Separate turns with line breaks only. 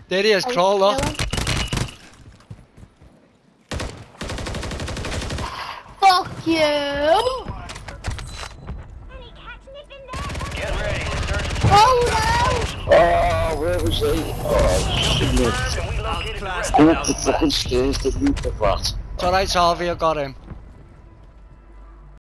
There he is, crawler.
Fuck you!
Get ready to search.
Oh no!
Oh, where was he? Oh, shit.
We located the rest
Go up the fucking stairs, didn't you, the rat?
It's alright, Harvey, I got him.